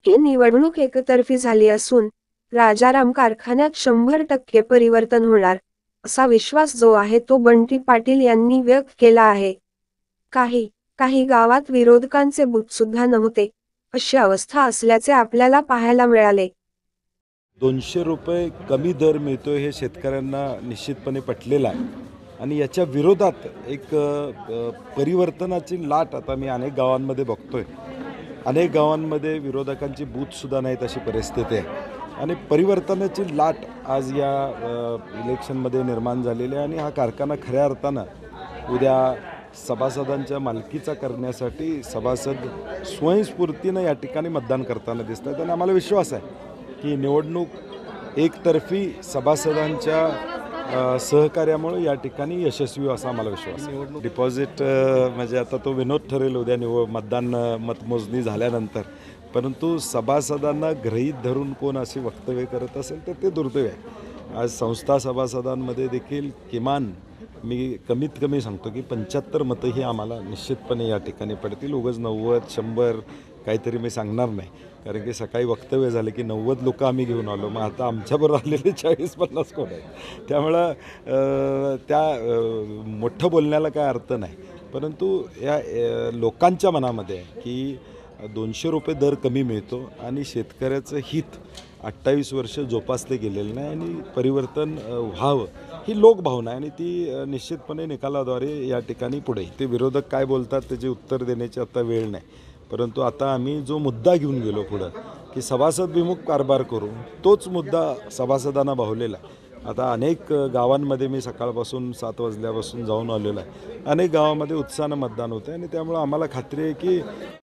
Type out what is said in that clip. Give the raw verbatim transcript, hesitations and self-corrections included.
ही निवडणूक एकतर्फी झाली असून राजाराम कारखान्यात शंभर टक्के परिवर्तन होणार असा विश्वास जो आहे तो बंटी पाटील यांनी व्यक्त केला आहे. काही काही गावात विरोधकांचे बूथ सुद्धा नव्हते अशी अवस्था असल्याचे आपल्याला पाहायला मिळाले. दोनशे रुपये कमी दर मिळतोय हे शेतकऱ्यांना निश्चितपणे पटलेलं आहे आणि याच्या विरोधात एक अ, परिवर्तनाची लाट आता मी अनेक गावांमध्ये बघतोय. अनेक गावांमध्ये विरोधकांची बूथसुद्धा नाहीत अशी परिस्थिती आहे आणि परिवर्तनाची लाट आज या अ, इलेक्शनमध्ये निर्माण झालेली आहे आणि हा कारखाना खऱ्या अर्थानं उद्या सभासदांच्या मालकीचा करण्यासाठी सभासद स्वयंस्फूर्तीनं या ठिकाणी मतदान करताना दिसत आहेत आणि आम्हाला विश्वास आहे की निवडणूक एकतर्फी सभासदांच्या अ, सहकार्यामुळे या ठिकाणी यशस्वी असा आम्हाला विश्वास आहे. डिपॉझिट अ, म्हणजे आता तो विनोद ठरेल उद्या निव मतदान अ, मतमोजणी झाल्यानंतर, परंतु सभासदांना गृहीत धरून कोण अशी वक्तव्य करत असेल तर ते दुर्दैव आहे. आज संस्था सभासदांमध्ये देखील किमान मी कमीत कमी सांगतो की पंच्याहत्तर मतं ही आम्हाला निश्चितपणे या ठिकाणी पडतील. उगाच नव्वद शंभर काहीतरी मी सांगणार नाही, कारण की सकाळी वक्तव्य झालं की नव्वद लोक आम्ही घेऊन आलो, मग आता आमच्याबरोबर आलेले चाळीस पन्नास कोण आहेत. त्यामुळं अ, त्या अ, मोठं बोलण्याला काय अर्थ नाही, परंतु या अ, लोकांच्या मनामध्ये आहे की दोनशे रुपये दर कमी मिळतो आणि शेतकऱ्याचं हित अठ्ठावीस वर्ष जोपासले गेलेलं नाही आणि परिवर्तन अ, व्हावं ही लोकभावना आहे आणि ती अ, निश्चितपणे निकालाद्वारे या ठिकाणी पुढे. ते विरोधक काय बोलतात त्याचे उत्तर देण्याची आता वेळ नाही, परंतु आता आम्ही जो मुद्दा घेऊन गेलो पुढं की सभासद विमुख कारभार करू, तोच मुद्दा सभासदांना भावलेला आहे. आता अनेक अ, गावांमध्ये मी सकाळपासून सात वाजल्यापासून जाऊन आलेलो आहे. अनेक गावामध्ये उत्साहानं मतदान होतं आहे आणि त्यामुळं आम्हाला खात्री आहे की